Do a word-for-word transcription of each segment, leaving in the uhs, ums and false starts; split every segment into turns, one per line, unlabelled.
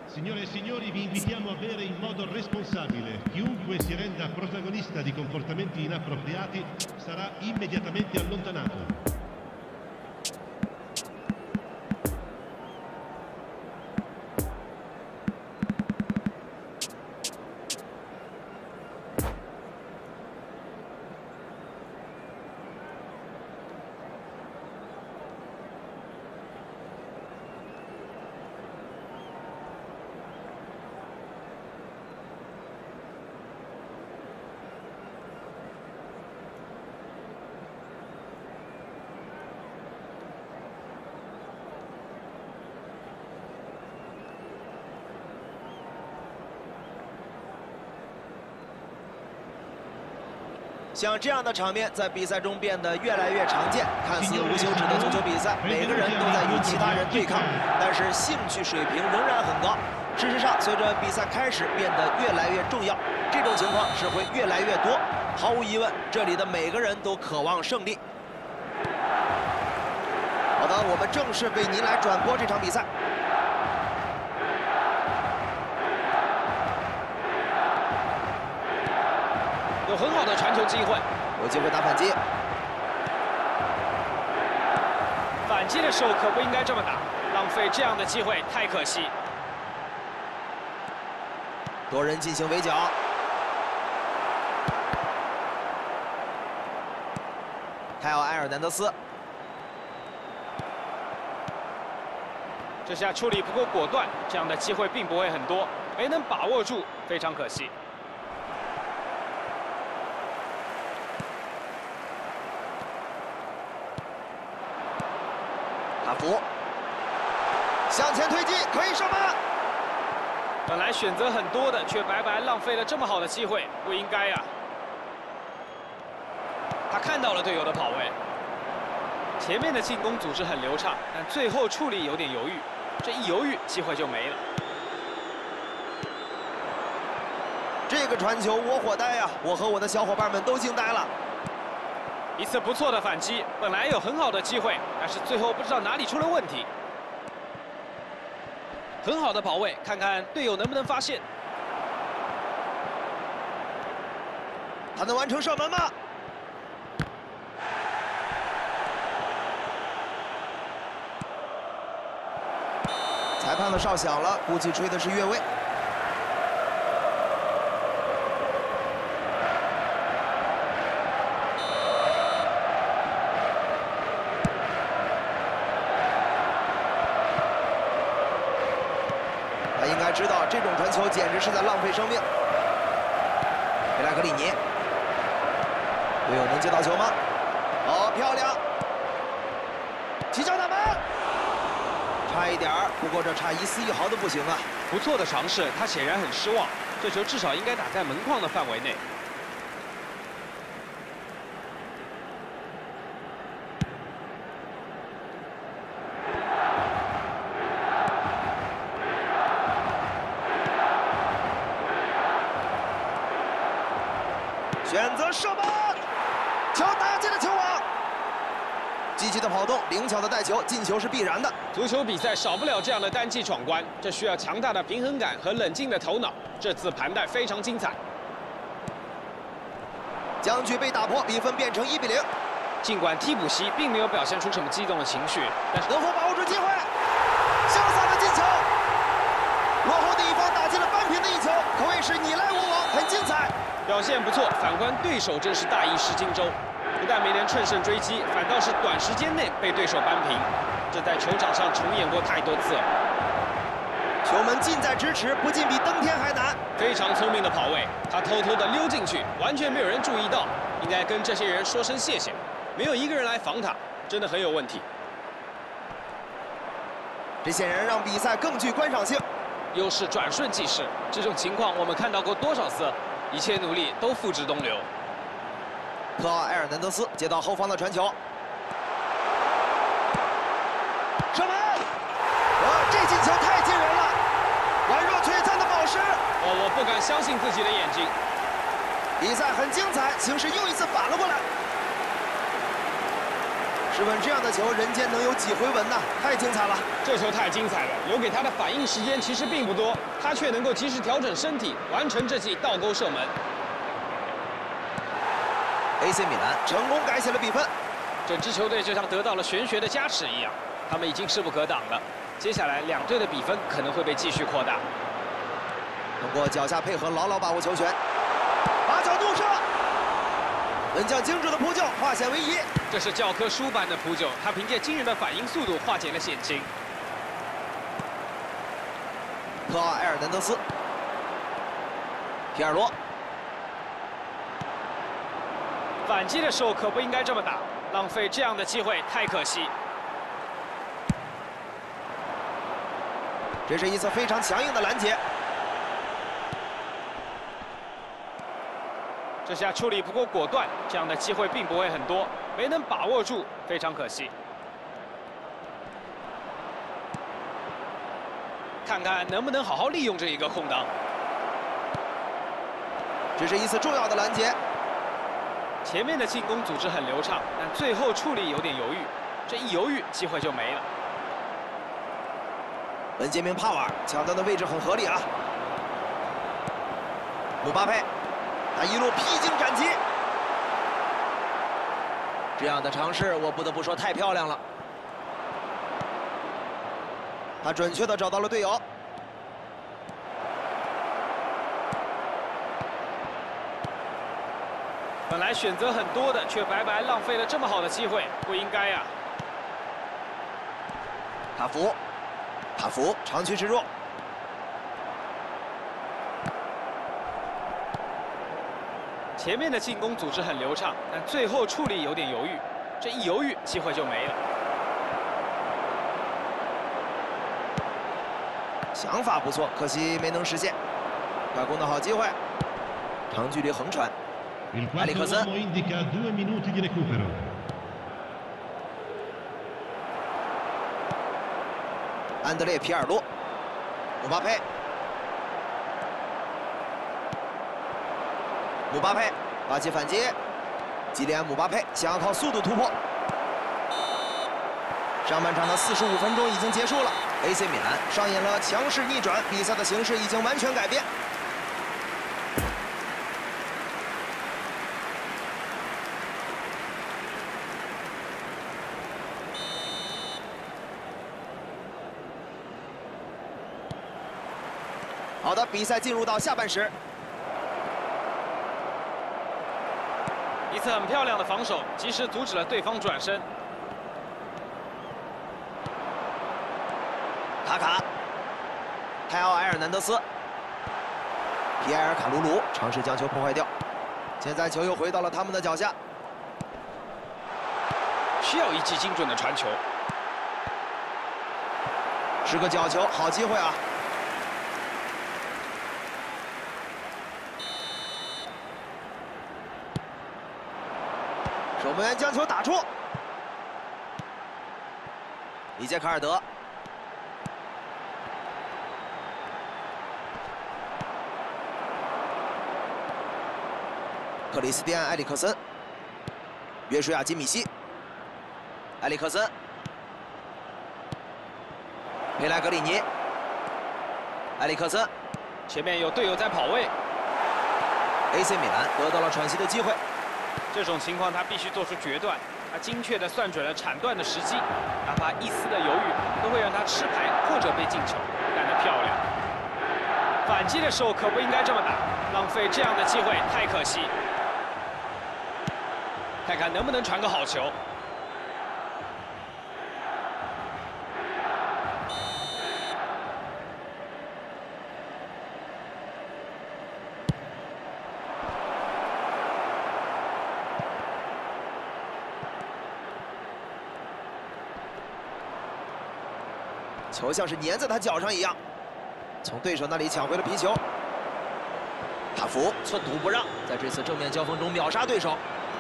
Signore e signori, vi invitiamo a bere in modo responsabile. Chiunque si renda protagonista di comportamenti inappropriati sarà immediatamente allontanato.
像这样的场面在比赛中变得越来越常见。看似无休止的足球比赛，每个人都在与其他人对抗，但是兴趣水平仍然很高。事实上，随着比赛开始变得越来越重要，这种情况只会越来越多。毫无疑问，这里的每个人都渴望胜利。好的，我们正式为您来转播这场比赛。
有很好的传球机会，
有机会打反击。
反击的时候可不应该这么打，浪费这样的机会太可惜。
多人进行围剿，泰奥埃尔南德斯，
这下处理不够果断，这样的机会并不会很多，没能把握住，非常可惜。
塔福向前推进，可以上门。
本来选择很多的，却白白浪费了这么好的机会，不应该呀。他看到了队友的跑位，前面的进攻组织很流畅，但最后处理有点犹豫，这一犹豫，机会就没了。
这个传球我火呆呀！我和我的小伙伴们都惊呆了。
一次不错的反击，本来有很好的机会，但是最后不知道哪里出了问题。很好的跑位，看看队友能不能发现。
他能完成射门吗？裁判的哨响了，估计吹的是越位。 他应该知道这种传球简直是在浪费生命。贝拉格里尼，队友能接到球吗？哦，漂亮！起脚打门，差一点儿，不过这差一丝一毫都不行啊！
不错的尝试，他显然很失望。这球至少应该打在门框的范围内。
选择射门，球打进了球网。积极的跑动，灵巧的带球，进球是必然的。
足球比赛少不了这样的单骑闯关，这需要强大的平衡感和冷静的头脑。这次盘带非常精彩。
僵局被打破，比分变成一比零。
尽管替补席并没有表现出什么激动的情绪，但是
能否把握住机会？潇洒的进球，落后的一方打进了扳平的一球，可谓是你来我往，很精彩。
表现不错，反观对手真是大意失荆州，不但没能乘胜追击，反倒是短时间内被对手扳平，这在球场上重演过太多次了。
球门近在咫尺，不进比登天还难。
非常聪明的跑位，他偷偷的溜进去，完全没有人注意到，应该跟这些人说声谢谢，没有一个人来防他，真的很有问题。
这显然让比赛更具观赏性。
又是转瞬即逝，这种情况我们看到过多少次？ 一切努力都付之东流。
特奥埃尔南德斯接到后方的传球，射门！哇，这进球太惊人了，宛若璀璨的宝石。
哦，我不敢相信自己的眼睛。
比赛很精彩，形势又一次反了过来。 试问这样的球，人间能有几回闻呢？太精彩了！
这球太精彩了，留给他的反应时间其实并不多，他却能够及时调整身体，完成这记倒钩射门。
A C 米兰成功改写了比分。
整支球队就像得到了玄学的加持一样，他们已经势不可挡了。接下来两队的比分可能会被继续扩大。
通过脚下配合，牢牢把握球权，把脚怒射。 门将精准的扑救，化险为夷。
这是教科书般的扑救，他凭借惊人的反应速度化解了险情。
特奥埃尔南德斯，皮尔洛，
反击的时候可不应该这么打，浪费这样的机会太可惜。
这是一次非常强硬的拦截。
这下处理不够果断，这样的机会并不会很多，没能把握住，非常可惜。看看能不能好好利用这一个空档。
这是一次重要的拦截。
前面的进攻组织很流畅，但最后处理有点犹豫，这一犹豫机会就没了。
本杰明·帕瓦尔抢到的位置很合理啊。姆巴佩。 他一路披荆斩棘，这样的尝试，我不得不说太漂亮了。他准确地找到了队友，
本来选择很多的，却白白浪费了这么好的机会，不应该呀。
塔福，塔福长驱直入。
前面的进攻组织很流畅，但最后处理有点犹豫，这一犹豫机会就没了。
想法不错，可惜没能实现。快攻的好机会，长距离横传。埃里克森，安德烈·皮尔洛，姆巴佩。 姆巴佩发起反击，基利安·姆巴佩想要靠速度突破。上半场的四十五分钟已经结束了 ，A C 米兰上演了强势逆转，比赛的形势已经完全改变。好的，比赛进入到下半时。
一次很漂亮的防守，及时阻止了对方转身。
卡卡，泰奥埃尔南德斯，皮埃尔卡卢卢尝试将球破坏掉，现在球又回到了他们的脚下，
需要一记精准的传球，
是个角球，好机会啊！ 守门员将球打出，里杰卡尔德，克里斯蒂安·埃里克森，约书亚·基米希，埃里克森，佩莱格里尼，埃里克森，
前面有队友在跑位
，A C 米兰得到了喘息的机会。
这种情况他必须做出决断，他精确地算准了铲断的时机，哪怕一丝的犹豫都会让他吃牌或者被进球，干得漂亮。反击的时候可不应该这么打，浪费这样的机会太可惜。看看能不能传个好球。
球像是粘在他脚上一样，从对手那里抢回了皮球。塔福寸土不让，在这次正面交锋中秒杀对手，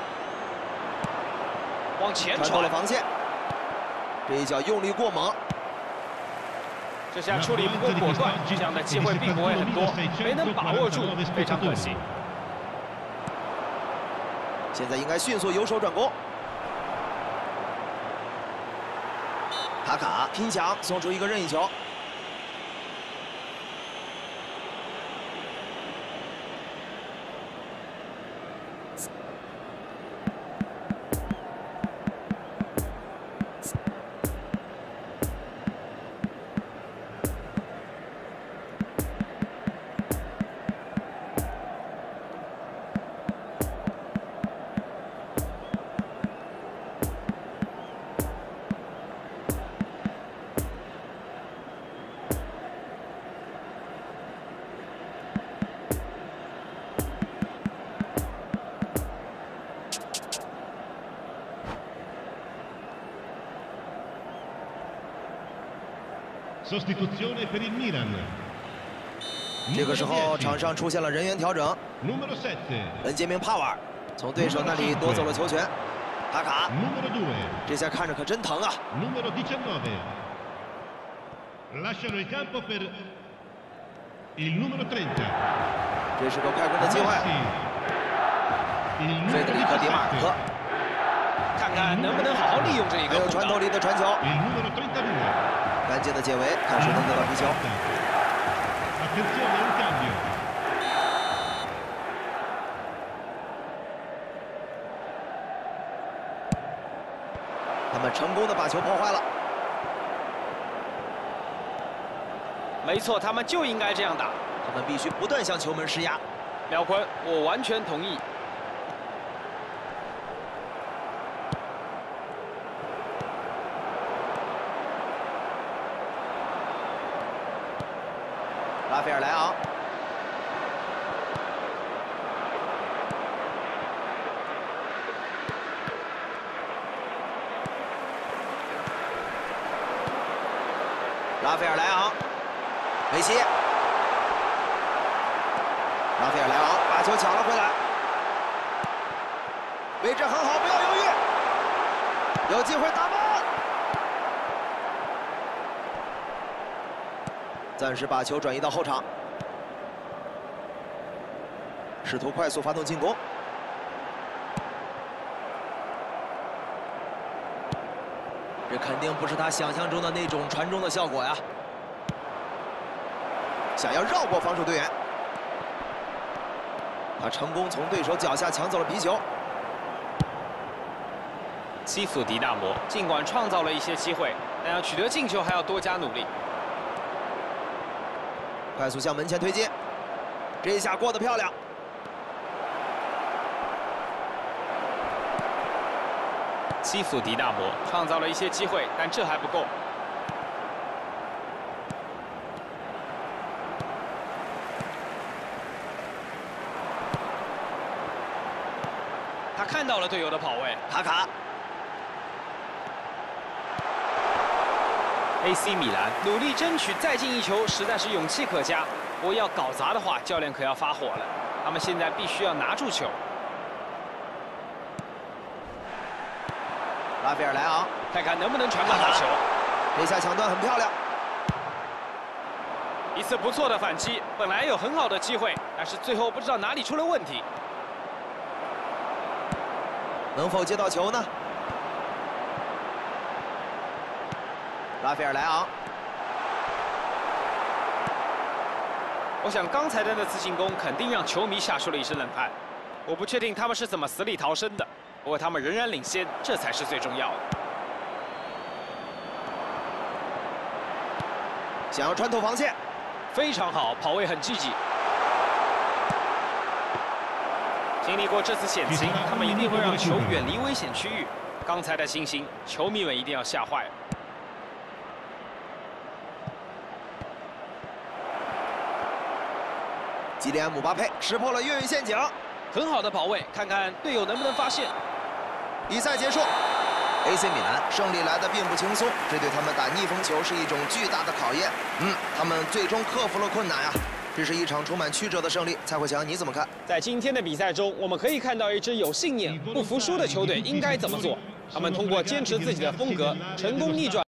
往前
穿透了防线，这一脚用力过猛，
这下处理不够果断，这样的机会并不会很多，没能把握住，非常可惜。
现在应该迅速由守转攻。 卡卡拼抢，送出一个任意球。
Sostituzione per il Milan。
这个时候，场上出现了人员调整。
Numero sette。
本杰明·帕瓦尔从对手那里夺走了球权。卡卡。
Numero due。
这下看着可真疼啊
！Numero diciannove。Lasciano il campo per il numero trenta。
这是个快攻的机会。费德里克·迪马尔科。
看看能不能好好利用这一个。
还有传头里的传球。
numero trentadue。
干净的解围，看谁能得到皮球。他们成功的把球破坏了。
没错，他们就应该这样打。
他们必须不断向球门施压。
廖坤，我完全同意。
拉斐尔莱昂，拉斐尔莱昂，梅西，拉斐尔莱昂把球抢了回来，位置很好，不要犹豫，有机会打门。 暂时把球转移到后场，试图快速发动进攻。这肯定不是他想象中的那种传中的效果呀！想要绕过防守队员，他成功从对手脚下抢走了皮球。
基辅迪纳摩尽管创造了一些机会，但要取得进球还要多加努力。
快速向门前推进，这一下过得漂亮。
基辅迪纳摩创造了一些机会，但这还不够。他看到了队友的跑位，
卡卡。
A C 米兰努力争取再进一球，实在是勇气可嘉。不过要搞砸的话，教练可要发火了。他们现在必须要拿住球。
拉斐尔莱昂，
看看能不能传个好球。
这下抢断很漂亮，
一次不错的反击，本来有很好的机会，但是最后不知道哪里出了问题。
能否接到球呢？ 拉斐尔莱昂，
我想刚才的那次进攻肯定让球迷吓出了一身冷汗。我不确定他们是怎么死里逃生的，不过他们仍然领先，这才是最重要的。
想要穿透防线，
非常好，跑位很积极。经历过这次险情，他们一定会让球远离危险区域。刚才的信心，球迷们一定要吓坏了。
基利安·姆巴佩识破了越位陷阱，
很好的跑位，看看队友能不能发现。
比赛结束 ，A C 米兰胜利来的并不轻松，这对他们打逆风球是一种巨大的考验。嗯，他们最终克服了困难啊！这是一场充满曲折的胜利。蔡慧强，你怎么看？
在今天的比赛中，我们可以看到一支有信念、不服输的球队应该怎么做。他们通过坚持自己的风格，成功逆转。